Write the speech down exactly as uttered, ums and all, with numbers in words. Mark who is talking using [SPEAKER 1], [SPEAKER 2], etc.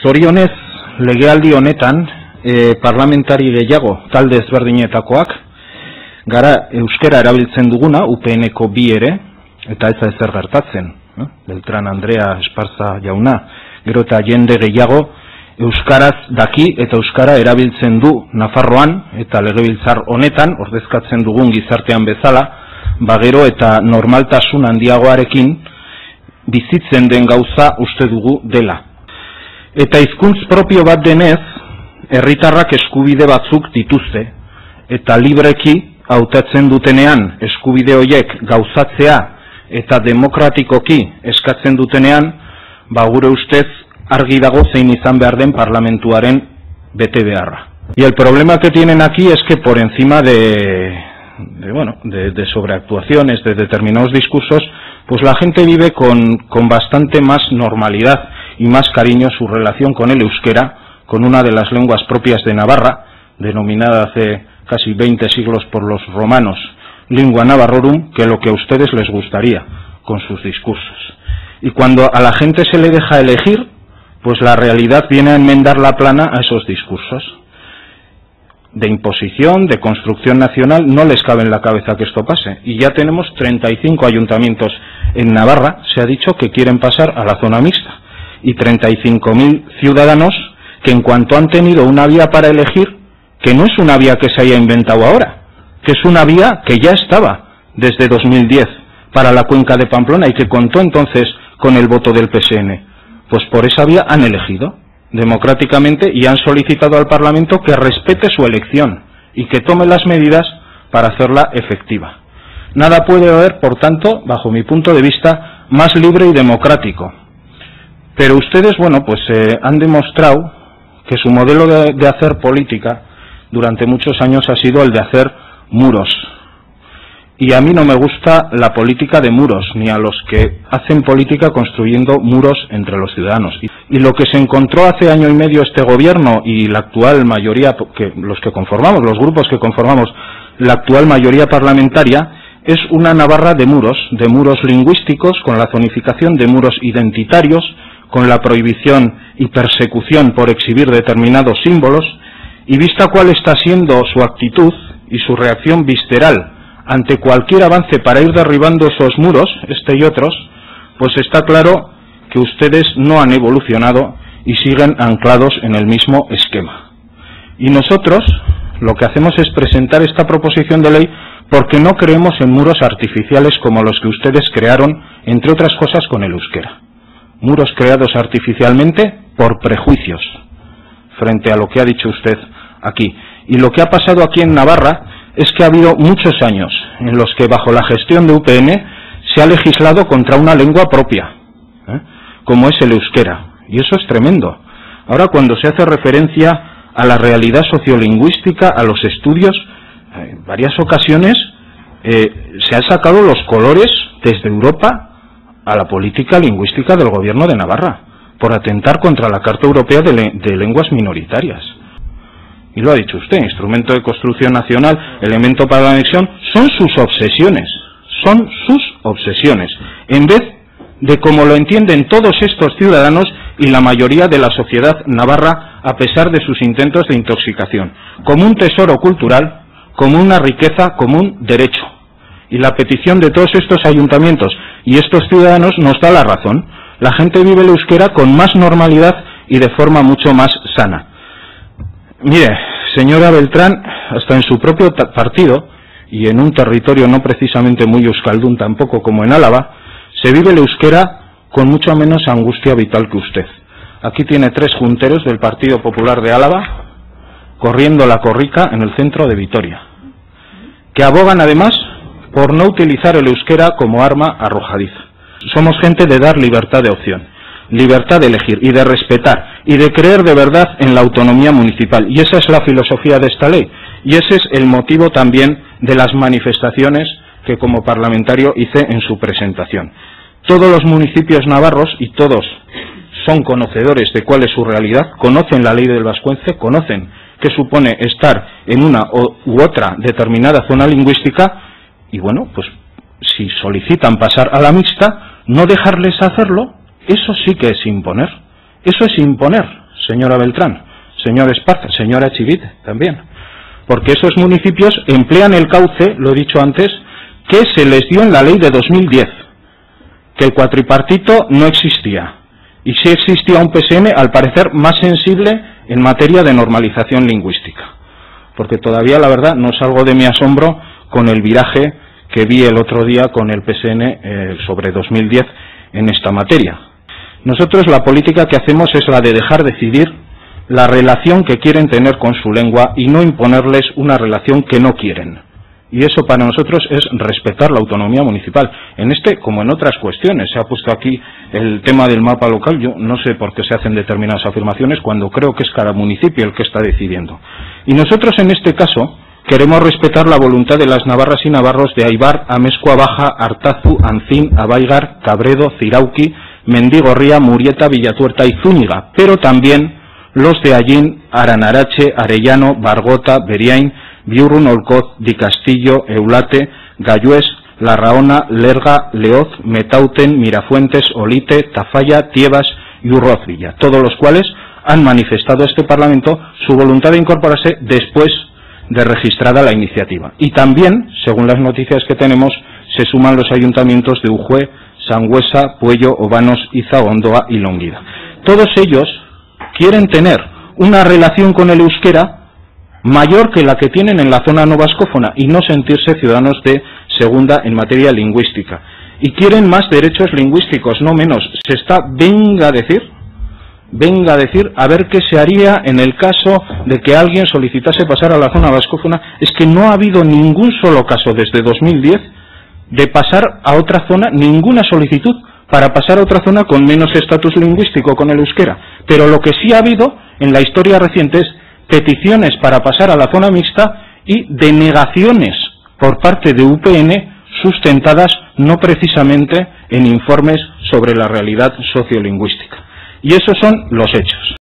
[SPEAKER 1] Zorionez, legealdi honetan, e, parlamentari gehiago, talde ezberdinetakoak, gara euskera erabiltzen duguna, U P N-ko bi ere, eta ez da ezer gertatzen, eh? Beltran Andrea Esparza jauna, gero eta jende gehiago, euskaraz daki eta euskara erabiltzen du Nafarroan, eta legebiltzar honetan, ordezkatzen dugun gizartean bezala, bagero eta normaltasun handiagoarekin, bizitzen den gauza uste dugu dela. Eta hizkuntz propio bat denez, herritarrak eskubide batzuk dituzte, eta libreki hautatzen dutenean eskubide horiek gauzatzea eta demokratikoki eskatzen dutenean, ba gure ustez argi dago zein izan behar den parlamentuaren bete beharra. Y el problema que tienen aquí es que por encima de, de, bueno, de, de sobreactuaciones, de determinados discursos, pues la gente vive con, con bastante más normalidad y más cariño su relación con el euskera, con una de las lenguas propias de Navarra, denominada hace casi veinte siglos por los romanos, lingua navarrorum, que lo que a ustedes les gustaría con sus discursos. Y cuando a la gente se le deja elegir, pues la realidad viene a enmendar la plana a esos discursos. De imposición, de construcción nacional, no les cabe en la cabeza que esto pase. Y ya tenemos treinta y cinco ayuntamientos en Navarra, se ha dicho que quieren pasar a la zona mixta. Y treinta y cinco mil ciudadanos que en cuanto han tenido una vía para elegir, que no es una vía que se haya inventado ahora, que es una vía que ya estaba desde dos mil diez para la cuenca de Pamplona y que contó entonces con el voto del P S N, pues por esa vía han elegido democráticamente y han solicitado al Parlamento que respete su elección y que tome las medidas para hacerla efectiva. Nada puede haber, por tanto, bajo mi punto de vista, más libre y democrático. Pero ustedes, bueno, pues eh, han demostrado que su modelo de, de hacer política durante muchos años ha sido el de hacer muros. Y a mí no me gusta la política de muros, ni a los que hacen política construyendo muros entre los ciudadanos. Y lo que se encontró hace año y medio este gobierno y la actual mayoría, que los que conformamos, los grupos que conformamos la actual mayoría parlamentaria, es una Navarra de muros, de muros lingüísticos, con la zonificación de muros identitarios, con la prohibición y persecución por exhibir determinados símbolos, y vista cuál está siendo su actitud y su reacción visceral ante cualquier avance para ir derribando esos muros, este y otros, pues está claro que ustedes no han evolucionado y siguen anclados en el mismo esquema. Y nosotros lo que hacemos es presentar esta proposición de ley porque no creemos en muros artificiales como los que ustedes crearon, entre otras cosas, con el euskera. Muros creados artificialmente por prejuicios frente a lo que ha dicho usted aquí. Y lo que ha pasado aquí en Navarra es que ha habido muchos años en los que bajo la gestión de U P N se ha legislado contra una lengua propia, ¿eh? como es el euskera, y eso es tremendo. Ahora, cuando se hace referencia a la realidad sociolingüística, a los estudios, en varias ocasiones eh, se han sacado los colores desde Europa a la política lingüística del gobierno de Navarra, por atentar contra la Carta Europea de, le de Lenguas Minoritarias. Y lo ha dicho usted, instrumento de construcción nacional, elemento para la anexión, son sus obsesiones, son sus obsesiones, en vez de como lo entienden todos estos ciudadanos y la mayoría de la sociedad navarra, a pesar de sus intentos de intoxicación, como un tesoro cultural, como una riqueza, como un derecho. Y la petición de todos estos ayuntamientos y estos ciudadanos nos da la razón. La gente vive el euskera con más normalidad y de forma mucho más sana. Mire, señora Beltrán, hasta en su propio partido, y en un territorio no precisamente muy euskaldún tampoco como en Álava, se vive el euskera con mucha menos angustia vital que usted. Aquí tiene tres junteros del Partido Popular de Álava, corriendo la corrica en el centro de Vitoria, que abogan además por no utilizar el euskera como arma arrojadiza. Somos gente de dar libertad de opción, libertad de elegir y de respetar y de creer de verdad en la autonomía municipal. Y esa es la filosofía de esta ley. Y ese es el motivo también de las manifestaciones que como parlamentario hice en su presentación. Todos los municipios navarros, y todos son conocedores de cuál es su realidad, conocen la ley del vascuence, conocen qué supone estar en una u otra determinada zona lingüística, y bueno, pues si solicitan pasar a la mixta, no dejarles hacerlo, eso sí que es imponer. Eso es imponer, señora Beltrán, señor Esparza, señora Chivite también, porque esos municipios emplean el cauce, lo he dicho antes, que se les dio en la ley de dos mil diez, que el cuatripartito no existía, y sí existía un P S N, al parecer, más sensible en materia de normalización lingüística, porque todavía, la verdad, no salgo de mi asombro con el viraje que vi el otro día con el P S N eh, sobre dos mil diez en esta materia. Nosotros la política que hacemos es la de dejar decidir la relación que quieren tener con su lengua y no imponerles una relación que no quieren. Y eso para nosotros es respetar la autonomía municipal. En este, como en otras cuestiones, se ha puesto aquí el tema del mapa local. Yo no sé por qué se hacen determinadas afirmaciones cuando creo que es cada municipio el que está decidiendo. Y nosotros en este caso queremos respetar la voluntad de las navarras y navarros de Aibar, Amezcua Baja, Artazu, Ancín, Abaigar, Cabredo, Zirauqui, Mendigorría, Murieta, Villatuerta y Zúñiga, pero también los de Allín, Aranarache, Arellano, Bargota, Beriain, Biurrun, Olcoz, Di Castillo, Eulate, Gallués, Larraona, Lerga, Leoz, Metauten, Mirafuentes, Olite, Tafalla, Tiebas y Urrozvilla, todos los cuales han manifestado a este Parlamento su voluntad de incorporarse después de registrada la iniciativa. Y también, según las noticias que tenemos, se suman los ayuntamientos de Ujue, Sangüesa, Puello, Obanos, Iza, Ondoa y Longuida. Todos ellos quieren tener una relación con el euskera mayor que la que tienen en la zona no vascófona y no sentirse ciudadanos de segunda en materia lingüística. Y quieren más derechos lingüísticos, no menos. Se está, venga a decir, venga a decir, a ver qué se haría en el caso de que alguien solicitase pasar a la zona vascófona. Es que no ha habido ningún solo caso desde dos mil diez de pasar a otra zona, ninguna solicitud para pasar a otra zona con menos estatus lingüístico con el euskera. Pero lo que sí ha habido en la historia reciente es peticiones para pasar a la zona mixta y denegaciones por parte de U P N sustentadas no precisamente en informes sobre la realidad sociolingüística. Y esos son los hechos.